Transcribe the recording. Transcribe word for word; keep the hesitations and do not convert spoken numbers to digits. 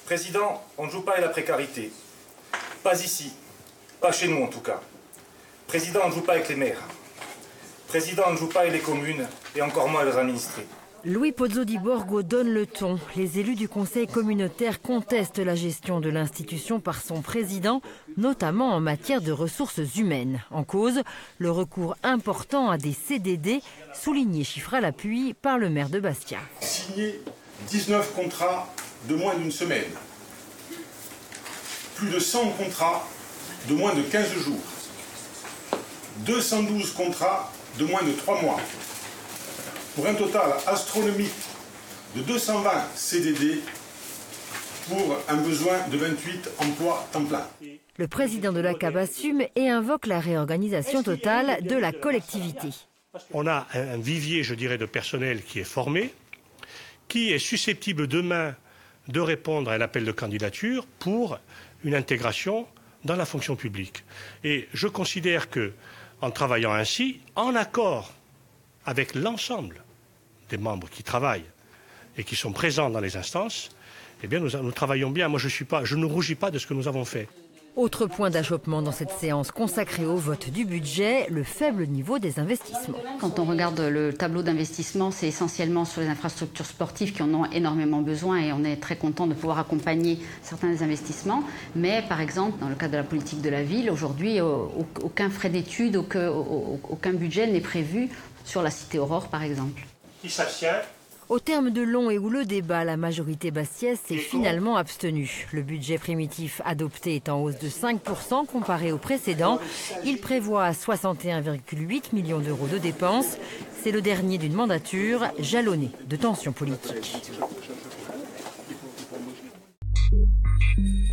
Président, on ne joue pas à la précarité. Pas ici. Pas chez nous en tout cas. Président, on ne joue pas avec les maires. Président, on ne joue pas avec les communes et encore moins leurs administrés. Louis Pozzo di Borgo donne le ton. Les élus du conseil communautaire contestent la gestion de l'institution par son président, notamment en matière de ressources humaines. En cause, le recours important à des C D D, souligné chiffre à l'appui par le maire de Bastia. Signer dix-neuf contrats de moins d'une semaine. Plus de cent contrats de moins de quinze jours. deux cent douze contrats de moins de trois mois. Pour un total astronomique de deux cent vingt C D D pour un besoin de vingt-huit emplois temps plein. Le président de l'A C A B assume et invoque la réorganisation totale de la collectivité. On a un vivier, je dirais, de personnel qui est formé, qui est susceptible demain de répondre à un appel de candidature pour une intégration dans la fonction publique. Et je considère que, en travaillant ainsi, en accord avec l'ensemble des membres qui travaillent et qui sont présents dans les instances, eh bien nous, nous travaillons bien. Moi, je, suis pas, je ne rougis pas de ce que nous avons fait. Autre point d'achoppement dans cette séance consacrée au vote du budget, le faible niveau des investissements. Quand on regarde le tableau d'investissement, c'est essentiellement sur les infrastructures sportives qui en ont énormément besoin et on est très content de pouvoir accompagner certains des investissements. Mais par exemple, dans le cadre de la politique de la ville, aujourd'hui, aucun frais d'études, aucun, aucun budget n'est prévu sur la cité Aurore, par exemple. Qui s'abstient ? Au terme de long et houleux débat, la majorité bastiaise s'est finalement abstenue. Le budget primitif adopté est en hausse de cinq pour cent comparé au précédent. Il prévoit soixante et un virgule huit millions d'euros de dépenses. C'est le dernier d'une mandature jalonnée de tensions politiques.